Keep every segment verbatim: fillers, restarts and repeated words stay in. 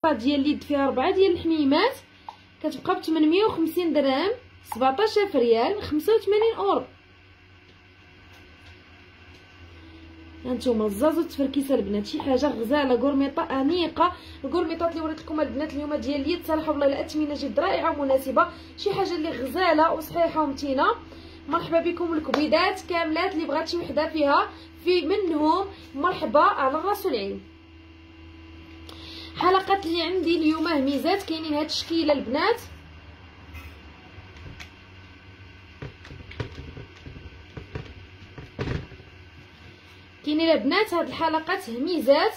الطا ديال اليد فيها ربعة ديال الحميمات كتبقى ب ثمنمية وخمسين درهم، سبعطاش ألف ريال، خمسة وثمانين اورو. هانتوما الزازو التفركيسه البنات، شي حاجه غزاله، غورميطه انيقه. الغورميطات اللي وريت لكم البنات اليوم ديال اليد صراحه والله الاثمنه جد رائعه ومناسبه، شي حاجه اللي غزاله وصحيحه ومتينه. مرحبا بكم الكبيدات كاملات اللي بغات شي وحده فيها في منهم، مرحبا على الراس والعين. حلقات اللي عندي اليوم هميزات، كاينين هاد الشكيله البنات، كاينين البنات هاد الحلقات هميزات،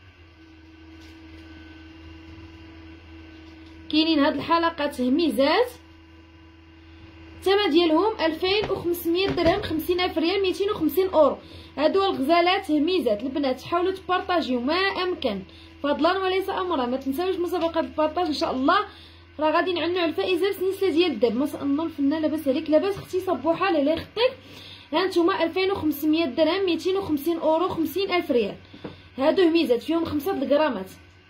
كاينين هاد الحلقات هميزات الثمن ديالهم ألفين وخمسمية درهم، خمسين ألف ريال، ميتين وخمسين اورو. هادو الغزالات هميزات البنات، حاولوا تبارطاجيو ما امكن فضلا وليس امرا. ما تنساوش مسابقه البارطاج ان شاء الله، راه غادي نعنوا على الفائزه بسنسله ديال الذهب. ما شاء الله الفنانه لاباس عليك، لاباس اختي صبوحه لا لا يخطيك. هانتوما ألفين وخمسمية درهم، ميتين وخمسين اورو، خمسين ألف ريال. هادو هميزات فيهم خمسة الغرامات.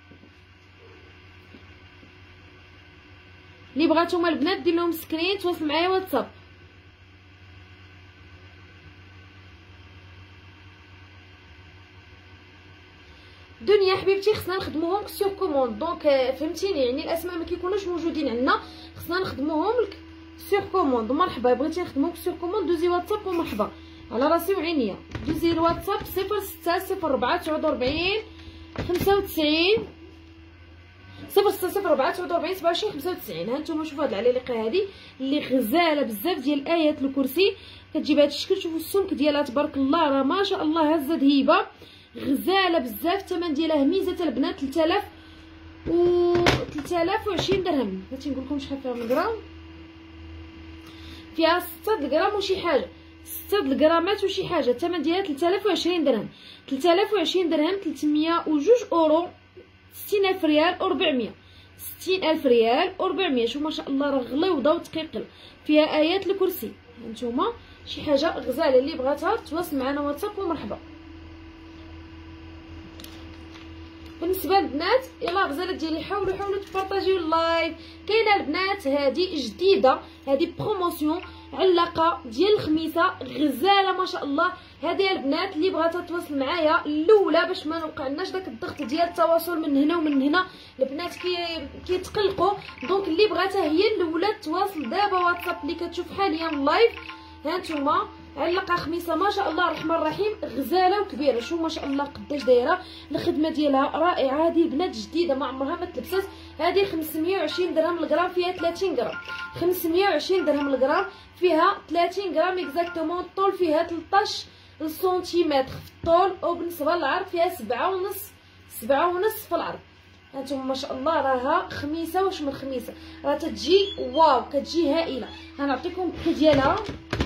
اللي بغاتوما البنات دير لهم سكرين تواصل معايا واتساب. دنيا حبيبتي خصنا نخدموهم سور كوموند، دونك فهمتيني، يعني الاسماء ما كيكونوش موجودين عندنا، خصنا نخدموهم لك سور كوموند. مرحبا بغيتي نخدموك سور كوموند دوزي واتساب ومرحبا على راسي وعينيا. دوزي الواتساب صفر ستة صفر ربعة تسعة وأربعين خمسة وتسعين صفر ستة صفر ربعة تسعة وأربعين سبعة وعشرين خمسة وتسعين. هانتوما شوفوا هاد العليقه هادي اللي غزاله بزاف ديال ايات الكرسي، كتجيب هاد الشكل. شوفوا السمك ديالها تبارك الله، راه ما شاء الله هزه هيبه، غزاله بزاف. الثمن ديالها هميزه البنات ثلاثة آلاف و ثلاثة آلاف وعشرين درهم. بغيتي نقول لكم شحال فيها من غرام، فيها ستة الغرام وشي حاجه، ستة الغرامات وشي حاجه. الثمن ديالها ثلاثة آلاف وعشرين درهم، ثلاثة آلاف وعشرين درهم، ثلاثمية وجوج اورو، ستين ألف ريال وربعمية، ستين ألف ريال وربعمية. شوف ما شاء الله راه غليوضه وتقيقل، فيها ايات الكرسي. هانتوما شي حاجه غزاله، اللي بغاتها تواصل معنا واتساب ومرحبا. بالنسبه للبنات يلا غزالات ديالي حاولوا حاولوا تبارطاجيو اللايف. كاينه البنات هذه جديده، هذه بروموسيون علاقه ديال الخميسه غزاله ما شاء الله. هذه البنات اللي بغاتها تواصل معايا الاولى باش ما نوقعناش داك الضغط ديال التواصل من هنا ومن هنا، البنات كي كيتقلقوا. دونك اللي بغاتها هي الاولى تواصل دابا واتساب اللي كتشوف حاليا اللايف. هانتوما علقه خميسه ما شاء الله الرحمن الرحيم، غزاله وكبيره. شوف ما شاء الله قداش دايره، الخدمه ديالها رائعه. هذه البنات جديده ما عمرها ما تلبسات. هذه خمسمية وعشرين درهم الغرام، فيها ثلاثين غرام، خمسمية وعشرين درهم الغرام، فيها ثلاثين غرام اكزاكتومون. الطول فيها ثلاطاش سنتيمتر في الطول، وبالنسبه للعرض فيها سبعة ونص، سبعة ونص في العرض. هانتوما ما شاء الله راها خميسه واش من خميسه، راه تتجي واو، كتجي هائله. غنعطيكم البري ديالها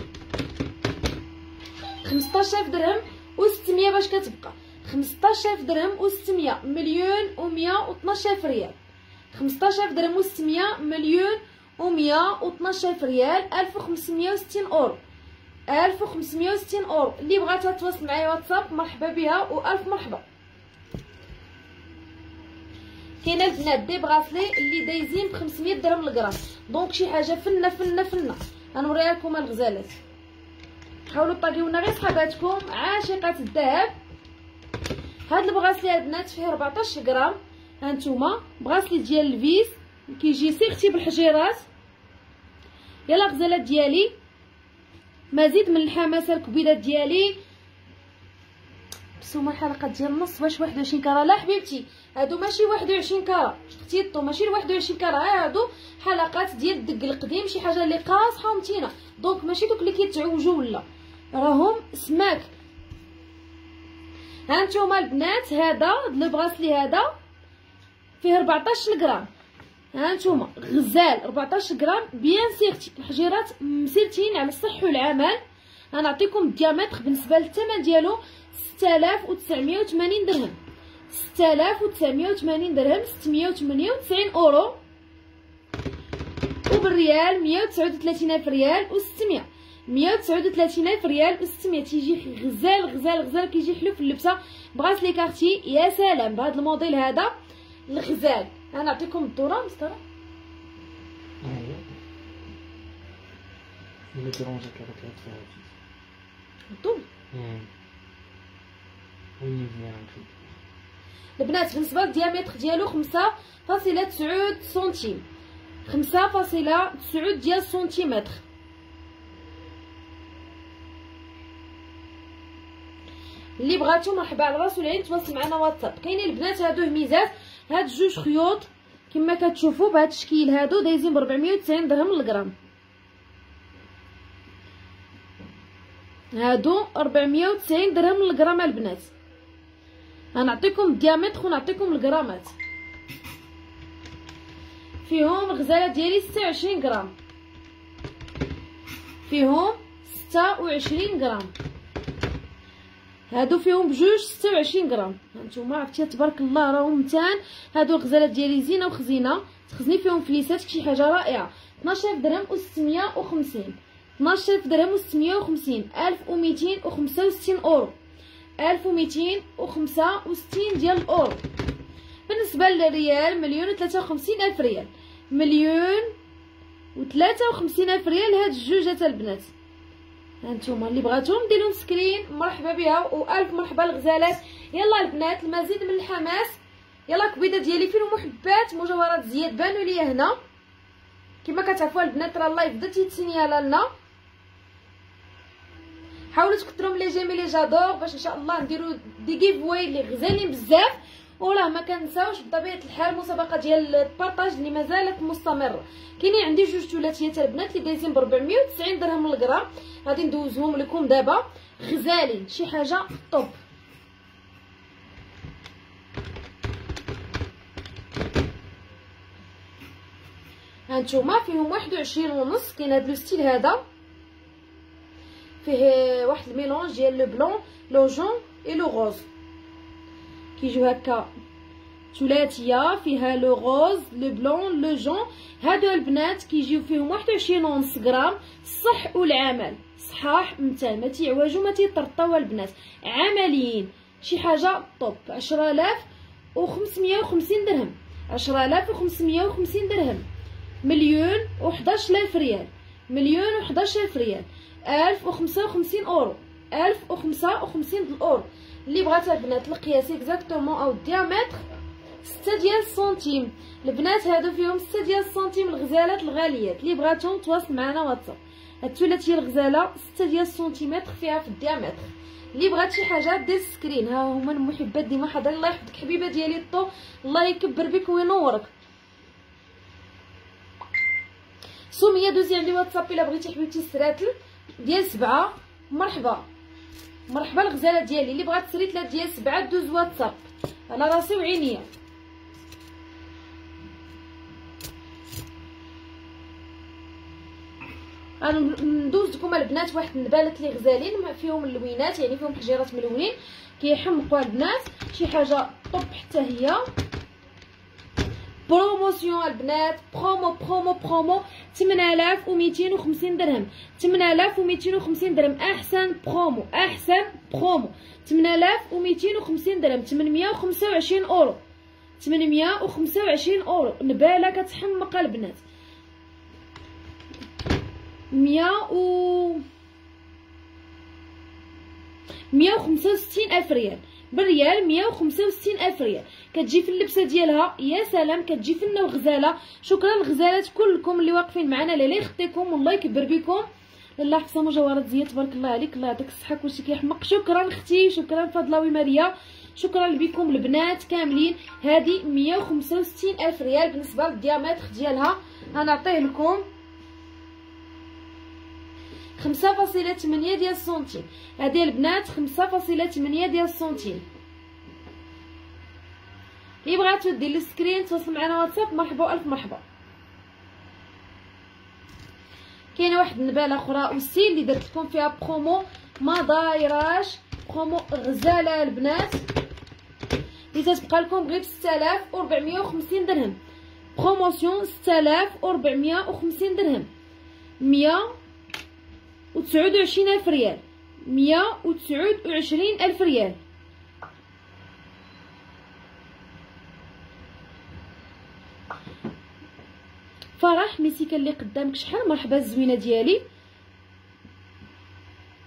خمسطاش ألف درهم وستمية باش كتبقى، خمسطاش ألف درهم وستمية، مليون ومية وطناش ألف ريال، خمسطاش ألف درهم وستمية، مليون ومية وطناش ألف ريال، ألف وخمسمية وستين اورو، ألف وخمسمية وستين اورو. اللي بغاتها تواصل معايا واتساب مرحبا بها والف مرحبا. كاينه البنات دي بغاسلي اللي دايزين ب خمسمية درهم الغرام، دونك شي حاجه فنه فنه فنه. غنوريها لكم الغزالات، حاولوا طاقيونا غير صحاباتكم عاشقات الذهب. هاد البغاسلي البنات فيه أربعطاش غرام. هانتوما بغاسلي ديال الفيس كيجي سيختي بالحجيرات. يلا غزالات ديالي مزيد من الحماسه الكبيرات ديالي. بسوما الحلقه ديال النص واش واحد وعشرين كاره؟ لا حبيبتي هادو ماشي واحد وعشرين كاره، اختي الطو ماشي واحد وعشرين كاره، هادو حلقات ديال الدق القديم، شي حاجه اللي قاصحه ومتينه، دونك ماشي دوك اللي كيتعوجوا ولا راهم سماك. هانتوما البنات هذا لو بغاسلي هذا فيه أربعطاش غرام. هانتوما غزال أربعطاش غرام بيان سيرتي، الحجيرات مسيرتين على الصح والعمل. غنعطيكم الديامتر بالنسبه للثمن ديالو ستة آلاف وتسعمية وثمانين درهم، ستة آلاف وتسعمية وثمانين درهم، ستمية وثمانية وتسعين اورو، وبالريال مية وتسعة وثلاثين ألف ريال وستمية، مية وتسعة وثلاثين ألف ريال وستمية. تيجي غزال غزال غزال، كيجي حلو في اللبسه. بغاسلي كارتي يا سلام بهذا الموديل هذا الغزال، غنعطيكم الدوره مسطره. اللي كيرونجا كيعطيك فيها الطول امم وين مزيان كده. البنات بالنسبه للديامتر ديالو خمسة فاصلة تسعود سنتيم، خمسة فاصلة تسعود ديال سنتيمتر. اللي بغاتو مرحبا على راس والعين تواصل معنا واتساب. كاينين البنات هادو هميزات، هاد جوج خيوط كما كتشوفوا بهاد التشكيل هادو دايزين ب أربعمية وتسعين درهم للغرام. هادو أربعمية وتسعين درهم للغرام البنات. غنعطيكم الديامتر ونعطيكم الغرامات. فيهم الغزاله ديالي ستة وعشرين غرام، فيهم ستة وعشرين غرام، هادو فيهم بجوج ستة وعشرين غرام. هانتوما عرفتي تبارك الله راهم متان. هادو الغزالات ديالي زينه وخزينه، تخزني فيهم فليسات شي حاجه رائعه. اثناش ألف درهم و ستمية وخمسين، اثناش ألف درهم و ستمية وخمسين، ألف وميتين وخمسة وستين اورو، ألف وميتين وخمسة وستين ديال الاورو. بالنسبه للريال مليون وثلاثة وخمسين الف ريال، مليون وثلاثة وخمسين الف ريال هاد الجوجات البنات. هانتوما اللي بغاتهم ديروا سكرين مرحبا بها والف مرحبا الغزالات. يلا البنات المزيد من الحماس. يلا كبيده ديالي فين محبات مجوهرات زياد بانوا ليا هنا كما كتعرفوا البنات، راه اللايف بدا تيتسنيالا لنا. حاولوا تكثروا من لي جيمي لي جادور باش ان شاء الله نديروا دي جيف واي اللي غزالين بزاف. وراه ما كنساوش بطبيعه الحال المسابقه ديال البارطاج اللي مازالت مستمره. كاينين عندي جوج ثلاثيات البنات اللي دايزين ب أربعمية وتسعين درهم للغرام، غادي ندوزهم لكم دابا. غزالين شي حاجه طوب. هانتوما فيهم واحد وعشرين ونص. كاين هاد لو ستيل هذا فيه واحد الميلونج ديال لو بلون لو جون اي لو غوز، كيجيو هكا ثلاثيه فيها لو غوز لو بلون لو جون. هادو البنات كيجيو فيهم واحد وعشرين ونص غرام. الصح والعمل صحاح متان، ما تيعوجوا ما تيطرطاو البنات، عمليين شي حاجه طوب. عشرة آلاف وخمسمية وخمسين درهم، عشرة آلاف وخمسمية وخمسين درهم، مليون وحداش ألف ريال، مليون وحداش ألف ريال، ألف وخمسة وخمسين اورو، ألف وخمسة وخمسين اورو. اللي بغات البنات القياس اكزاكتومون او الديامتر ستة ديال السنتيم. البنات هادو فيهم ستة ديال السنتيم الغزالات الغاليات. اللي بغاتهم تواصل معنا واتساب. هاد الثلاثيه الغزاله ستة ديال السنتيمتر فيها في الديامتر. اللي بغات شي حاجه دير سكرين. ها هما المحبات ديما حاضرين. الله يحفظك حبيبه ديالي الطو، الله يكبر بك وينورك. سميه دوزي عندي واتساب الا بغيتي حبيبتي السراتل ديال سبعة. مرحبا مرحبا الغزاله ديالي. اللي بغات السريتله ديال سبعة دوز واتساب على راسي وعينيا. ندوز لكم البنات واحد النبالات اللي غزالين فيهم اللوينات، يعني فيهم حجيرات ملونين كيحمقوا البنات. شي حاجه طوب حتى هي. بروموسيون البنات، برومو برومو برومو ثمانية آلاف وميتين وخمسين درهم، ثمانية آلاف وميتين وخمسين درهم. احسن برومو احسن برومو ثمانية آلاف وميتين وخمسين درهم، ثمنمية وخمسة وعشرين اورو، ثمنمية وخمسة وعشرين اورو. نباله كتحمق البنات. مية و مية وخمسة وستين الف ريال بالريال، مية وخمسة وستين الف ريال. كتجي في اللبسه ديالها يا سلام، كتجي فنه وغزاله. شكرا الغزالات كلكم اللي واقفين معنا، لا يخطيكم والله يكبر بكم. لاله حفصه مجوهرات زياد تبارك الله عليك، الله يعطيك الصحه كلشي كيحمق. شكرا اختي، شكرا فضله وماريا، شكرا لبكم البنات كاملين. هذه مية وخمسة وستين الف ريال بالنسبه للديامتر ديالها. غنعطيه لكم خمسة فاصلة ثمانية ديال السنتيم. هذه البنات خمسة فاصلة ثمانية ديال السنتيم. اللي بغاتو دير لي سكرين تواصل معنا واتساب. مرحبا والف مرحبا. كاينه واحد النباله اخرى اوسي اللي درت لكم فيها برومو ما دايراش، برومو غزاله البنات اللي تتبقى لكم غير ب ستة آلاف وأربعمية وخمسين درهم. بروموسيون ستة آلاف وأربعمية وخمسين درهم، مية وتسعود وعشرين الف ريال، مية وتسعود وعشرين الف ريال. فرح ميسيكا اللي قدامك شحال مرحبا الزوينه ديالي.